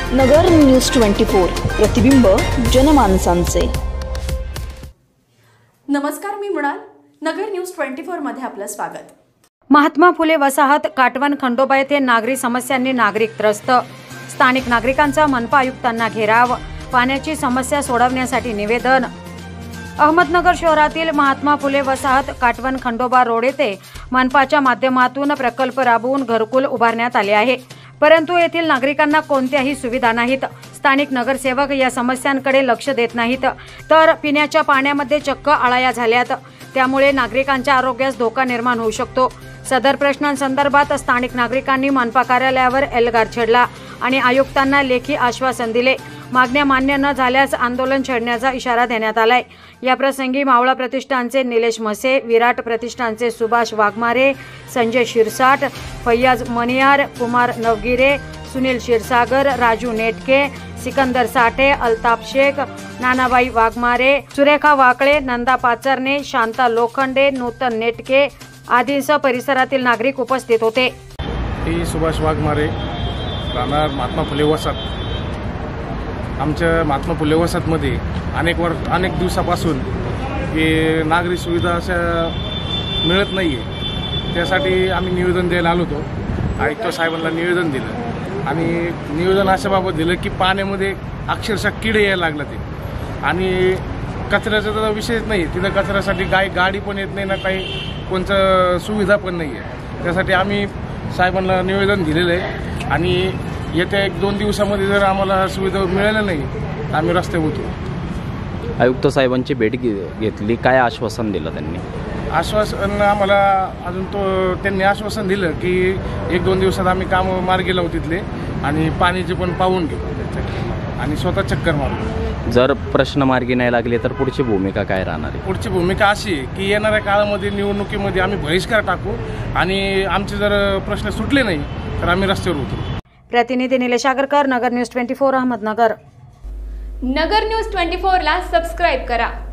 नगर news 24 प्रतिबिंब जनमानसांचे। नमस्कार, मी मृणाल। नगर news 24 मध्ये आपलं स्वागत। महात्मा फुले वसाहत काटवण खंडोबा येथे नागरी समस्यांनी नागरिक त्रस्त। स्थानिक नागरिकांचा मनपा आयुक्तांना घेराव। पाण्याची समस्या सोडवण्यासाठी निवेदन। अहमदनगर शहरातील महात्मा फुले वसाहत काटवण खंडोबा रोड येथे मनपाच्या माध्यमातून प्रकल्प राबवून घरकुल उभारण्यात आले आहे, परंतु येथील नागरिकांना कोणत्याही सुविधा नाहीत। स्थानिक नगरसेवक या समस्यांकडे लक्ष देत नाहीत, तर पिण्याच्या पाण्यामध्ये चक्क आळया झाल्यात। त्यामुळे नागरिकांच्या आरोग्यास धोका निर्माण होऊ शकतो। सदर प्रश्नांसंदर्भात स्थानिक नागरिकांनी मनपा कार्यालयावर एल्गार छेडला आणि आयुक्तांना लेखी आश्वासन दिले। मागण्या मान्य न झाल्यास आंदोलन छेडण्याचा इशारा देण्यात आलाय। या प्रसंगी मावळा प्रतिष्ठानचे निलेश म्हसे, विराट प्रतिष्ठानचे सुभाष वाघमारे, संजय शिरसाट, फैयाज मनियार, कुमार नवगिरे, सुनील क्षीरसागर, राजू नेटके, सिकंदर साठे, अल्ताफ शेख, नानाबाई वाघमारे, सुरेखा वाकळे, नंदा पाचरने, शांता लोखंडे, नूतन नेटके आदींसह परिसरातील नागरिक उपस्थित होते। सुभाष वाघमारे, राहणार महात्मा फुले वसाहत। आमच्या महात्मा फुले वसाहतमध्ये अनेक दिवसापासून हे नागरी सुविधा अशा मिळत नाही आहे। त्यासाठी आम्ही निवेदन द्यायला आलो होतो। आयुक्त साहेबांना निवेदन दिलं आणि निवेदन अशाबाबत दिलं की पाण्यामध्ये अक्षरशः किडे यायला लागला ते, आणि कचऱ्याचा तर विषयच नाही। तिथं कचऱ्यासाठी गाडी पण येत नाही ना, काही कोणतं सुविधा पण नाही आहे। त्यासाठी आम्ही साहेबांना निवेदन दिलेलं आहे आणि येत्या 1-2 दिवसामध्ये जर आम्हाला सुविधा मिळाल्या नाही तर आम्ही रस्त्यावर उतरू। आयुक्त साहेबांची भेट घेतली, काय आश्वासन दिलं त्यांनी? आश्वासन आम्हाला अजून त्यांनी आश्वासन दिलं की 1-2 दिवसात आम्ही काम मार्गी लावू तिथले आणि पाण्याचे पण पाहून घेऊ आणि स्वतः चक्कर मारू। जर प्रश्न मार्गी नाही लागले तर पुढची भूमिका काय राहणार आहे? पुढची भूमिका अशी आहे की येणाऱ्या काळामध्ये निवडणुकीमध्ये आम्ही बहिष्कार टाकू आणि आमचे जर प्रश्न सुटले नाही तर आम्ही रस्त्यावर उतरू। प्रतिनिधी निलेश आगरकर, नगर न्यूज 24 अहमदनगर। नगर न्यूज 24 ला सबस्क्राइब करा।